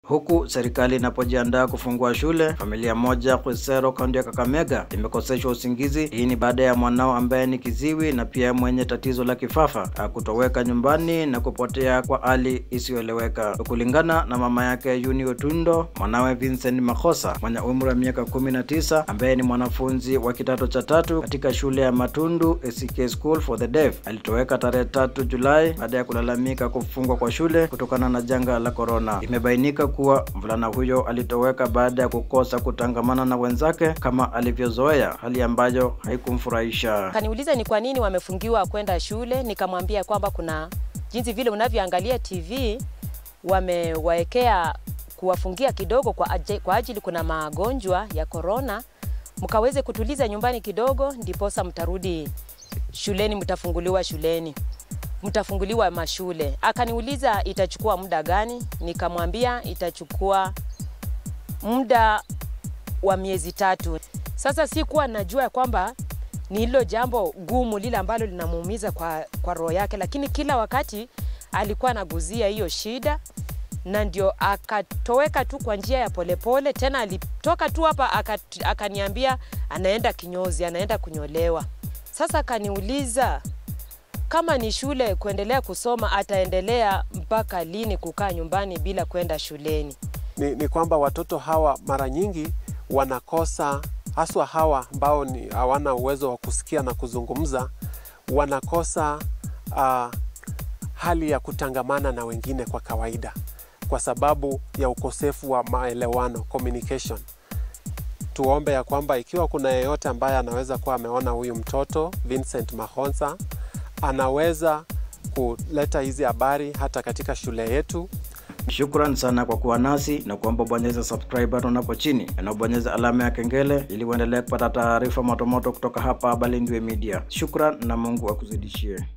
Huku serikali inapojiandaa kufungua shule, familia moja Khwisero, kaunti ya Kakamega imekoseshwa usingizi. Hii ni baada ya mwanao ambaye ni kiziwi na pia mwenye tatizo la kifafa kutoweka nyumbani na kupotea kwa hali isiyoeleweka. Kulingana na mama yake Yuni Otundo, mwanawe Vincent Makhosa mwenye umri wa miaka 19 ambaye ni mwanafunzi wa kidato cha 3 katika shule ya Matundu ACK School for the Deaf alitoweka tarehe 3 Julai baada ya kulalamika kufungwa kwa shule kutokana na janga la corona. Imebainika kuwa mvulana huyo alitoweka baada ya kukosa kutangamana na wenzake kama alivyozoea, hali ambayo haikumfurahisha. Kaniuliza ni kwa nini wamefungiwa kwenda shule, nikamwambia kwamba kuna jinsi vile unavyoangalia TV wamewaekea kuwafungia kidogo kwa ajili kuna magonjwa ya corona, mkaweze kutuliza nyumbani kidogo ndiposa mtarudi shuleni, mtafunguliwa shuleni. Mtafunguliwa mashule. Akaniuliza itachukua muda gani? Nikamwambia itachukua muda wa miezi 3. Sasa sikuwa najua kwamba ni hilo jambo gumu lile ambalo linamuumiza kwa roho yake, lakini kila wakati alikuwa anaguzia hiyo shida na ndio akatoweka tu kwa njia ya polepole. Tena alitoka tu hapa akaniambia anaenda kinyozi, anaenda kunyolewa. Sasa akaniuliza kama ni shule kuendelea kusoma, ataendelea mpaka lini kukaa nyumbani bila kwenda shuleni? Ni kwamba watoto hawa mara nyingi wanakosa, haswa hawa ambao hawana uwezo wa kusikia na kuzungumza, wanakosa hali ya kutangamana na wengine kwa kawaida kwa sababu ya ukosefu wa maelewano, communication. Tuombe ya kwamba ikiwa kuna yeyote ambaye anaweza kuwa ameona huyu mtoto Vincent Makhosa, anaweza kuleta hizi habari hata katika shule yetu. Shukran sana kwa kuwa nasi, na kuomba bonyeza subscribe button hapo chini na bonyeza alama ya kengele ili uendelee kupata taarifa moto moto kutoka hapa Balindiway Media. Shukran na Mungu akuzidishie.